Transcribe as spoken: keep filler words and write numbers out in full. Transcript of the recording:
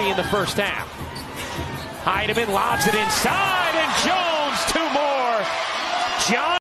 in the first half. Hiedeman lobs it inside, and Jones, two more. John